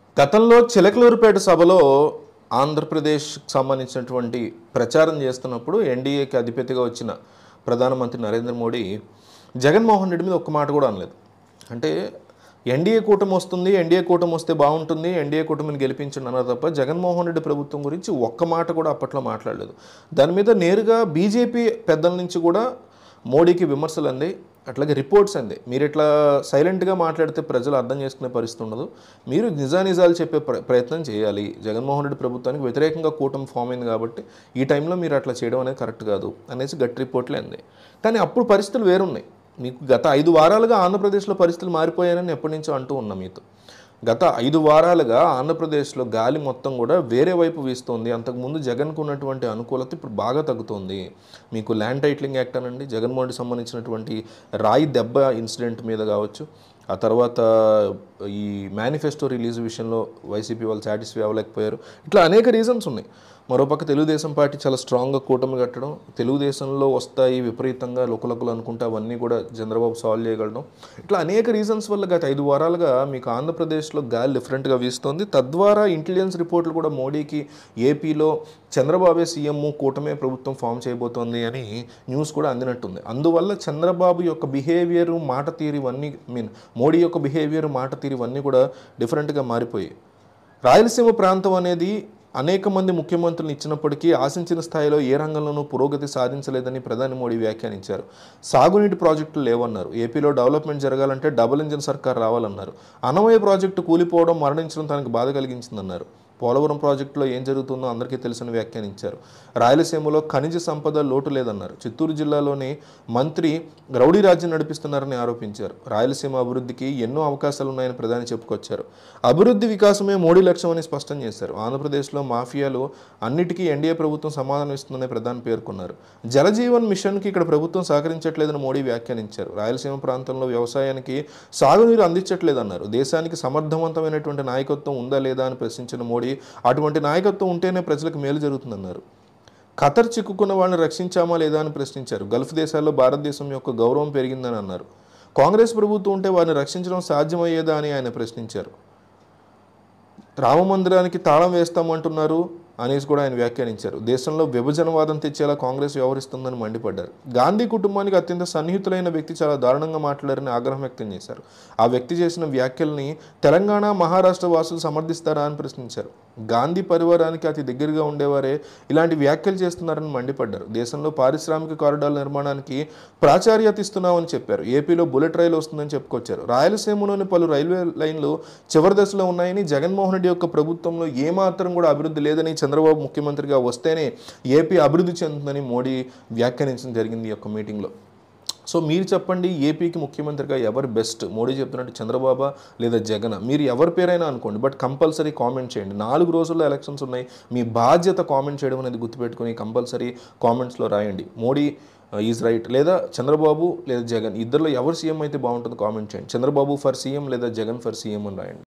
గతంలో చిలకలూరిపేట సభలో ఆంధ్రప్రదేశ్‌కి సంబంధించినటువంటి ప్రచారం చేస్తున్నప్పుడు ఎన్డీఏకి అధిపతిగా వచ్చిన ప్రధానమంత్రి నరేంద్ర మోడీ జగన్మోహన్ రెడ్డి మీద ఒక్క మాట కూడా అనలేదు. అంటే ఎన్డీఏ కూటమి వస్తుంది, ఎన్డీఏ కూటమి వస్తే బాగుంటుంది, ఎన్డీఏ కూటమిని గెలిపించండి అన్నారు తప్ప జగన్మోహన్ రెడ్డి ప్రభుత్వం గురించి ఒక్క మాట కూడా అప్పట్లో మాట్లాడలేదు. దాని మీద నేరుగా బీజేపీ పెద్దల నుంచి కూడా మోడీకి విమర్శలు అందాయి. అట్లాగే రిపోర్ట్స్ అందాయి. మీరు ఇట్లా సైలెంట్గా మాట్లాడితే ప్రజలు అర్థం చేసుకునే పరిస్థితి ఉండదు. మీరు నిజానిజాలు చెప్పే ప్రయత్నం చేయాలి. జగన్మోహన్ రెడ్డి ప్రభుత్వానికి వ్యతిరేకంగా కూటమి ఫామ్ అయింది కాబట్టి ఈ టైంలో మీరు అట్లా చేయడం అనేది కరెక్ట్ కాదు అనేసి గట్టి రిపోర్ట్లే అందాయి. కానీ అప్పుడు పరిస్థితులు వేరున్నాయి. మీకు గత 5 వారాలుగా ఆంధ్రప్రదేశ్లో పరిస్థితులు మారిపోయాయని ఎప్పటి నుంచో అంటూ ఉన్నా మీతో. గత 5 వారాలుగా ఆంధ్రప్రదేశ్లో గాలి మొత్తం కూడా వేరే వైపు వీస్తోంది. అంతకుముందు జగన్కు ఉన్నటువంటి అనుకూలత ఇప్పుడు బాగా తగ్గుతోంది. మీకు ల్యాండ్ టైటిలింగ్ యాక్ట్ అనండి, జగన్మోహన్కి సంబంధించినటువంటి రాయి దెబ్బ ఇన్సిడెంట్ మీద కావచ్చు, ఆ తర్వాత ఈ మేనిఫెస్టో రిలీజ్ విషయంలో వైసీపీ వాళ్ళు సాటిస్ఫై అవ్వలేకపోయారు. ఇట్లా అనేక రీజన్స్ ఉన్నాయి. మరోపక్క తెలుగుదేశం పార్టీ చాలా స్ట్రాంగ్గా కూటమి కట్టడం, తెలుగుదేశంలో వస్తాయి విపరీతంగా లోకలకులు అనుకుంటే అవన్నీ కూడా చంద్రబాబు సాల్వ్ చేయగలడం, ఇట్లా అనేక రీజన్స్ వల్ల గత 5 వారాలుగా మీకు ఆంధ్రప్రదేశ్లో గాలి డిఫరెంట్గా వీస్తుంది. తద్వారా ఇంటెలిజెన్స్ రిపోర్ట్లు కూడా మోడీకి ఏపీలో చంద్రబాబే సీఎం, కూటమే ప్రభుత్వం ఫామ్ చేయబోతోంది అని న్యూస్ కూడా అందినట్టుంది. అందువల్ల చంద్రబాబు యొక్క బిహేవియర్, మాట తీరు ఇవన్నీ మోడీ యొక్క బిహేవియర్, మాట తీరు ఇవన్నీ కూడా డిఫరెంట్గా మారిపోయాయి. రాయలసీమ ప్రాంతం అనేది అనేక మంది ముఖ్యమంత్రులు ఇచ్చినప్పటికీ ఆశించిన స్థాయిలో ఏ రంగంలోనూ పురోగతి సాధించలేదని ప్రధాని మోడీ వ్యాఖ్యానించారు. సాగునీటి ప్రాజెక్టులు లేవన్నారు. ఏపీలో డెవలప్మెంట్ జరగాలంటే డబుల్ ఇంజిన్ సర్కార్ రావాలన్నారు. అన్నమయ్య ప్రాజెక్టు కూలిపోవడం, మరణించడం తనకు బాధ కలిగించిందన్నారు. పోలవరం ప్రాజెక్టులో ఏం జరుగుతుందో అందరికీ తెలుసని వ్యాఖ్యానించారు. రాయలసీమలో ఖనిజ సంపద లోటు లేదన్నారు. చిత్తూరు జిల్లాలోని మంత్రి రౌడీ రాజ్యం నడిపిస్తున్నారని ఆరోపించారు. రాయలసీమ అభివృద్ధికి ఎన్నో అవకాశాలు ఉన్నాయని ప్రధాని చెప్పుకొచ్చారు. అభివృద్ధి వికాసమే మోడీ లక్ష్యమని స్పష్టం చేశారు. ఆంధ్రప్రదేశ్లో మాఫియాలు అన్నిటికీ ఎన్డీఏ ప్రభుత్వం సమాధానం ఇస్తుందని ప్రధాని పేర్కొన్నారు. జలజీవన్ మిషన్కి ఇక్కడ ప్రభుత్వం సహకరించట్లేదని మోడీ వ్యాఖ్యానించారు. రాయలసీమ ప్రాంతంలో వ్యవసాయానికి సాగునీరు అందించట్లేదన్నారు. దేశానికి సమర్థవంతమైనటువంటి నాయకత్వం ఉందా లేదా అని ప్రశ్నించిన మోడీ అటువంటి నాయకత్వం ఉంటేనే ప్రజలకు మేలు జరుగుతుందన్నారు. ఖతర్ చిక్కుకున్న వాళ్ళని రక్షించామా లేదా అని ప్రశ్నించారు. గల్ఫ్ దేశాల్లో భారతదేశం యొక్క గౌరవం పెరిగిందని అన్నారు. కాంగ్రెస్ ప్రభుత్వం ఉంటే వారిని రక్షించడం సాధ్యమయ్యేదా అని ఆయన ప్రశ్నించారు. రామ మందిరానికి తాళం వేస్తామంటున్నారు అనేసి కూడా ఆయన వ్యాఖ్యానించారు. దేశంలో విభజనవాదం తెచ్చేలా కాంగ్రెస్ వ్యవహరిస్తుందని మండిపడ్డారు. గాంధీ కుటుంబానికి అత్యంత సన్నిహితులైన వ్యక్తి చాలా దారుణంగా మాట్లాడారని ఆగ్రహం వ్యక్తం చేశారు. ఆ వ్యక్తి చేసిన వ్యాఖ్యల్ని తెలంగాణ, మహారాష్ట్ర వాసులు సమర్థిస్తారా అని ప్రశ్నించారు. గాంధీ పరివారానికి అతి దగ్గరగా ఉండేవారే ఇలాంటి వ్యాఖ్యలు చేస్తున్నారని మండిపడ్డారు. దేశంలో పారిశ్రామిక కారిడార్ల నిర్మాణానికి ప్రాచార్యత ఇస్తున్నామని చెప్పారు. ఏపీలో బుల్లెట్ రైలు వస్తుందని చెప్పుకొచ్చారు. రాయలసీమలోని పలు రైల్వే లైన్లు చివరి దశలో ఉన్నాయని, జగన్మోహన్ రెడ్డి యొక్క ప్రభుత్వంలో ఏమాత్రం కూడా అభివృద్ధి లేదని, చంద్రబాబు ముఖ్యమంత్రిగా వస్తేనే ఏపీ అభివృద్ధి చెందుతుందని మోడీ వ్యాఖ్యానించడం జరిగింది ఈ యొక్క మీటింగ్లో. సో మీరు చెప్పండి, ఏపీకి ముఖ్యమంత్రిగా ఎవరు బెస్ట్? మోడీ చెప్తున్నట్టు చంద్రబాబు లేదా జగన్? మీరు ఎవరి పేరైనా అనుకోండి, బట్ కంపల్సరీ కామెంట్ చేయండి. 4 రోజుల్లో ఎలక్షన్స్ ఉన్నాయి. మీ బాధ్యత కామెంట్ చేయడం అనేది గుర్తుపెట్టుకుని కంపల్సరీ కామెంట్స్లో రాయండి. మోడీ ఈజ్ రైట్, లేదా చంద్రబాబు లేదా జగన్, ఇద్దరిలో ఎవరు సీఎం అయితే బాగుంటుందో కామెంట్ చేయండి. చంద్రబాబు ఫర్ సీఎం లేదా జగన్ ఫర్ సీఎం అని రాయండి.